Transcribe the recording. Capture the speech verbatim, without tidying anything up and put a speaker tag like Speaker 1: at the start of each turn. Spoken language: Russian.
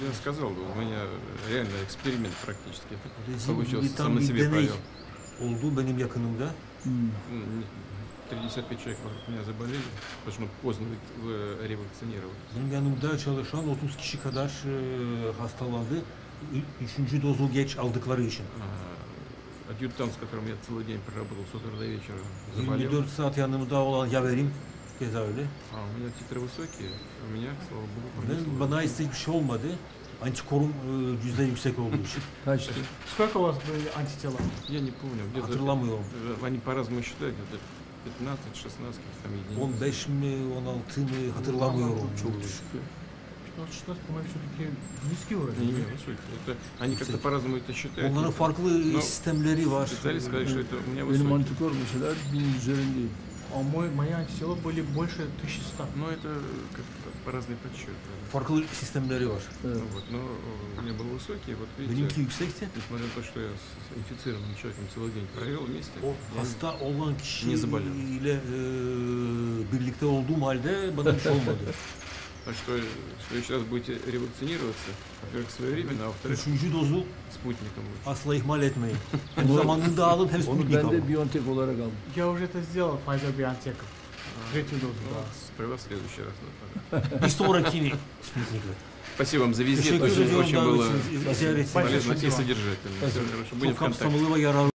Speaker 1: Я сказал, у меня реально эксперимент практически
Speaker 2: Dediğim
Speaker 1: получился,
Speaker 2: gibi tam
Speaker 1: сам на
Speaker 2: bir
Speaker 1: себе
Speaker 2: deney
Speaker 1: провел.
Speaker 2: oldu benim yakınımda.
Speaker 1: М, тридцать пять человек вокруг меня заболели, потому что мы поздно вы- ревакцинировались.
Speaker 2: Benim yanımda çalışan otuz kişi kadar e, hastalandı. Ü- Üçüncü dozu geç aldıkları için.
Speaker 1: А, Адъютант, с которым я целый день проработал с утра до вечера, заболел.
Speaker 2: yirmi dört saat yanımda olan yaverim keza öyle.
Speaker 1: А у меня титры высокие, у меня, слава богу,
Speaker 2: Ben,
Speaker 1: пронесло.
Speaker 2: bana ise hiçbir şey olmadı. Antikorum e, yüzde yüksek olduğu için.
Speaker 3: Kaçtı?
Speaker 4: Сколько у вас были антитела?
Speaker 1: Я не помню, где-то
Speaker 2: Hatırlamıyorum.
Speaker 1: э, они по-разному считают, где-то пятнадцать-шестнадцать каких-то там единиц.
Speaker 2: on beş mi on altı mı hatırlamıyorum.
Speaker 3: Çok düşük.
Speaker 4: пятнадцать шестнадцать, по-моему, все-таки низкий
Speaker 1: Не,
Speaker 4: уровень.
Speaker 1: не, высокие. Это, они как-то по-разному это считают.
Speaker 2: Onların farklı
Speaker 1: No,
Speaker 2: sistemleri var.
Speaker 1: Специалист сказали, что это у меня
Speaker 3: Benim
Speaker 1: высокие.
Speaker 3: antikor mesela bin üzerindeyim.
Speaker 4: А мой, мои антитела были больше тысячи ста.
Speaker 1: Но это как-то по-разные подсчеты.
Speaker 2: Farklı sistemleri var.
Speaker 3: Evet.
Speaker 1: Ну вот, но э, у меня был высокий, вот видите,
Speaker 2: Benimki yüksekti.
Speaker 1: несмотря на то, что я с инфицированным человеком целый день провел вместе,
Speaker 2: O
Speaker 1: я
Speaker 2: hasta olan
Speaker 1: Ne
Speaker 2: kişiyle
Speaker 1: заболел?
Speaker 2: e, birlikte olduğum halde bana bir şey olmadı.
Speaker 1: Так что, в следующий раз будете ревакцинироваться, во-первых, своевременно, а во-вторых,
Speaker 2: Üçüncü dozu
Speaker 1: спутником лучше.
Speaker 2: asla ihmal etmeyin. Hem zamanında alın hem
Speaker 3: Onu
Speaker 2: Sputnik
Speaker 3: ben
Speaker 2: alın.
Speaker 3: de Biontech olarak aldım.
Speaker 4: Я уже это сделал, Pfizer-BioNTech. Третью дозу,
Speaker 1: Ну,
Speaker 4: да.
Speaker 1: при вас в следующий раз. надо.
Speaker 2: Bir sonrakini Sputnik'le.
Speaker 1: Спасибо вам за визит,
Speaker 2: Teşekkür
Speaker 1: очень,
Speaker 2: ediyorum
Speaker 1: очень было
Speaker 2: davet için, ziyaret için.
Speaker 1: полезно и
Speaker 4: Спасибо.
Speaker 1: содержательно. Всего хорошего. Будем
Speaker 2: Çok
Speaker 1: в контакте.
Speaker 2: kapsamlı ve yararlı